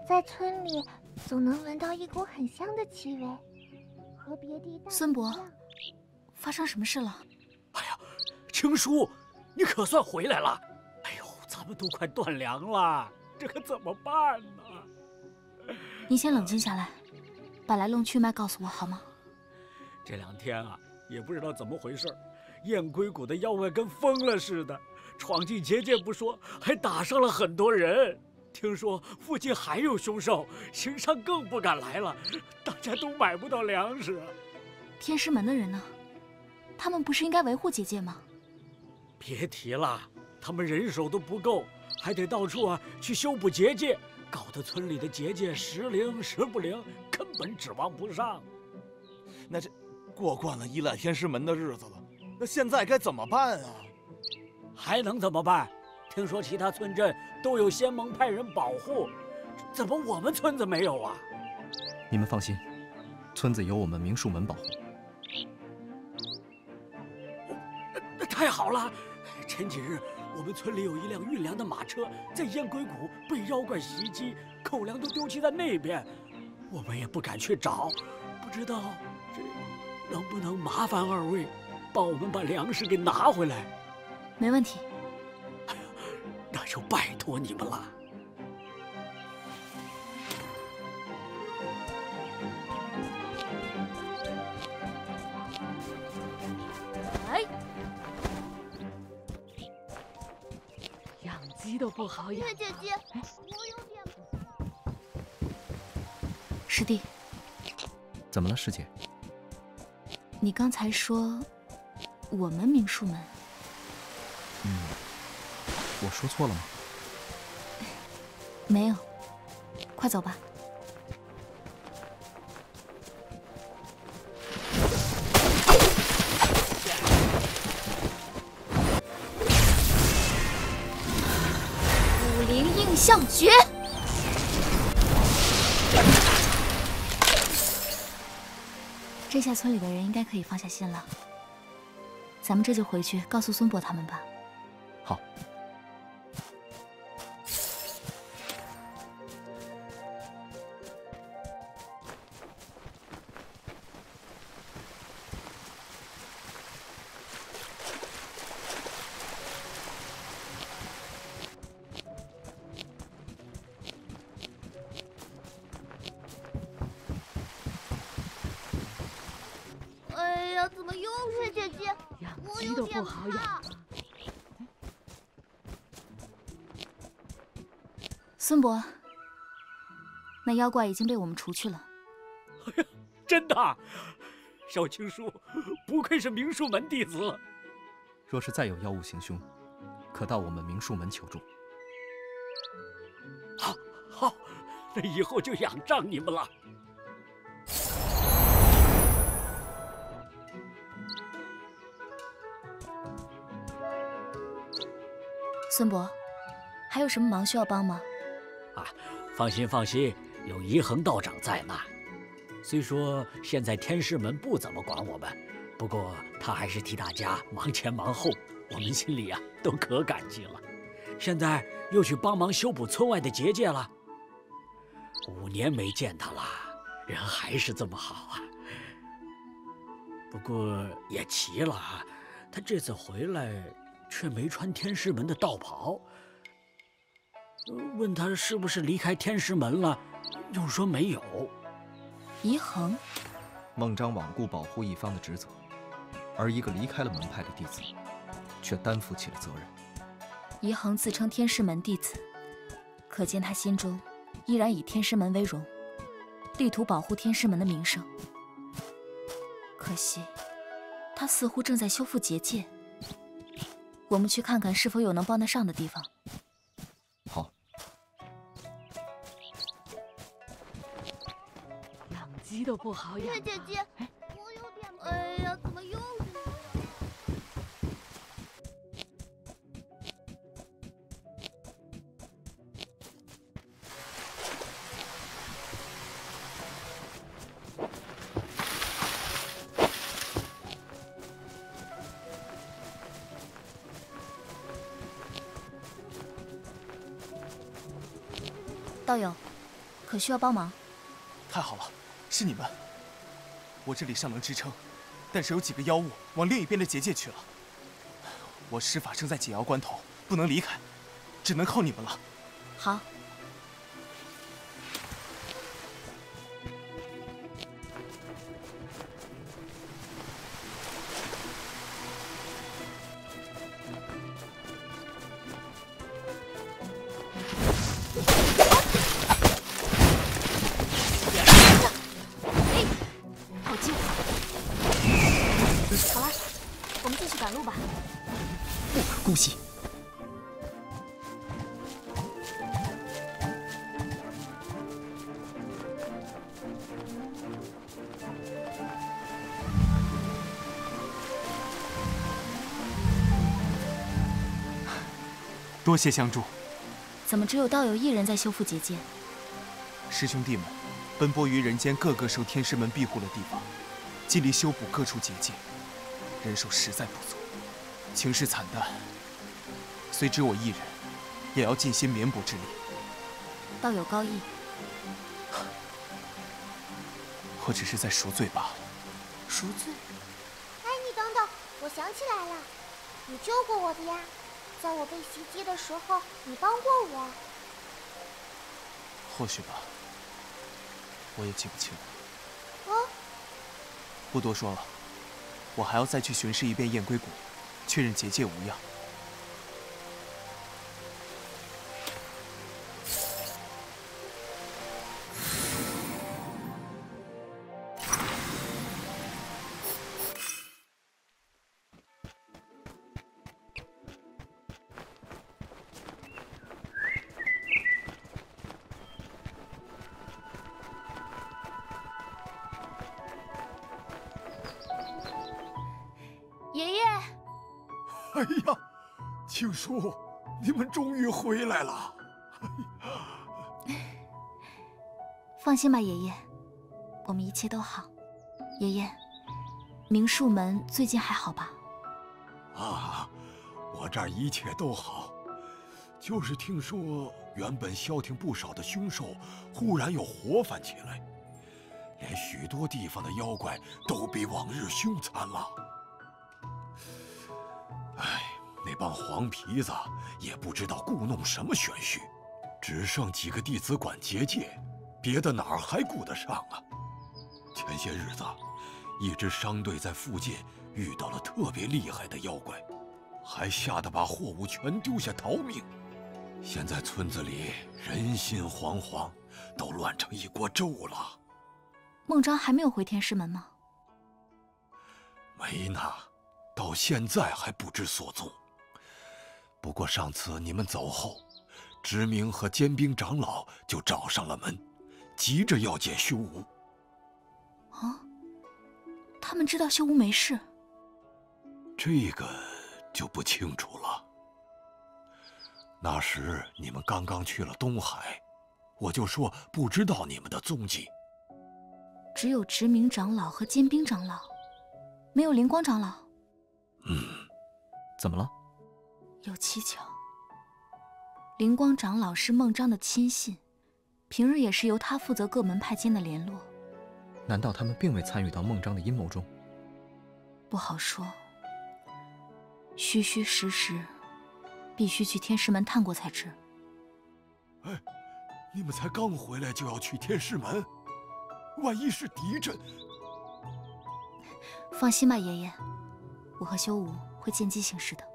在村里总能闻到一股很香的气味，和别地大孙伯，发生什么事了？ 哎呀，青叔，你可算回来了！哎呦，咱们都快断粮了，这可怎么办呢？ 你先冷静下来，把来龙去脉告诉我好吗？ 这2天啊，也不知道怎么回事，燕归谷的妖怪跟疯了似的，闯进结界不说，还打伤了很多人。听说附近还有凶兽，行商更不敢来了，大家都买不到粮食。 天师门的人呢？他们不是应该维护结界吗？ 别提了，他们人手都不够，还得到处去修补结界，搞得村里的结界时灵时不灵，根本指望不上。 那这过惯了依赖天师门的日子了，那现在该怎么办啊？ 还能怎么办？听说其他村镇都有仙盟派人保护，怎么我们村子没有啊？ 你们放心，村子有我们明术门保护。 太好了！前几日我们村里有一辆运粮的马车在燕归谷被妖怪袭击，口粮都丢弃在那边，我们也不敢去找，不知道这能不能麻烦2位帮我们把粮食给拿回来？ 没问题。 哎呀，那就拜托你们了。 哎， 养鸡都不好养。 月姐姐，我有点…… 师弟， 怎么了，师姐？ 你刚才说我们明术门， 我说错了吗？ 没有，快走吧。武灵印象诀。这下村里的人应该可以放下心了。咱们这就回去告诉孙伯他们吧。 好。 哎呀，怎么又是姐姐？ 养我有点鸡都不好怕养。 孙伯，那妖怪已经被我们除去了。 真的，小青叔，不愧是明术门弟子。 若是再有妖物行凶，可到我们明术门求助。 好，那以后就仰仗你们了。 孙伯，还有什么忙需要帮吗？ 放心，有怡恒道长在呢。虽说现在天师门不怎么管我们，不过他还是替大家忙前忙后，我们心里都可感激了。现在又去帮忙修补村外的结界了。5年没见他了，人还是这么好啊。不过也奇了他这次回来却没穿天师门的道袍。问他是不是离开天师门了，又说没有。 怡恒， 孟章罔顾保护一方的职责，而一个离开了门派的弟子，却担负起了责任。 怡恒自称天师门弟子，可见他心中依然以天师门为荣，力图保护天师门的名声。可惜，他似乎正在修复结界。我们去看看是否有能帮得上的地方。 好。 养鸡都不好养。 月姐姐，我有点……哎呀，怎么又是你？ 道友， 可需要帮忙？ 太好了，是你们。我这里尚能支撑，但是有几个妖物往另一边的结界去了。我施法正在紧要关头，不能离开，只能靠你们了。 好。 姑息！多谢相助。 怎么只有道友一人在修复结界？ 师兄弟们奔波于人间各个受天师门庇护的地方，尽力修补各处结界，人手实在不足，情势惨淡。虽只我一人，也要尽心绵薄之力。 道友高义， 我只是在赎罪罢了。 赎罪？ 哎，你等等，我想起来了，你救过我的呀，在我被袭击的时候，你帮过我。 或许吧，我也记不清了。 哦， 不多说了，我还要再去巡视一遍燕归谷，确认结界无恙。 爷爷， 哎呀，庆叔，你们终于回来了！ 放心吧，爷爷，我们一切都好。爷爷，明术门最近还好吧？ 啊，我这儿一切都好，就是听说原本消停不少的凶兽，忽然又活泛起来，连许多地方的妖怪都比往日凶残了。哎，那帮黄皮子也不知道故弄什么玄虚，只剩几个弟子管结界，别的哪儿还顾得上啊？前些日子，一支商队在附近遇到了特别厉害的妖怪，还吓得把货物全丢下逃命。现在村子里人心惶惶，都乱成一锅粥了。 孟章还没有回天师门吗？ 没呢，到现在还不知所踪。不过上次你们走后，知明和坚冰长老就找上了门，急着要见修吾。 啊？他们知道修吾没事？ 这个就不清楚了。那时你们刚刚去了东海，我就说不知道你们的踪迹。 只有知明长老和坚冰长老，没有灵光长老。 怎么了？ 有蹊跷。灵光长老是孟章的亲信，平日也是由他负责各门派间的联络。 难道他们并未参与到孟章的阴谋中？ 不好说。虚虚实实，必须去天师门探过才知。 哎，你们才刚回来就要去天师门，万一是敌阵…… 放心吧，爷爷，我和修吾会见机行事的。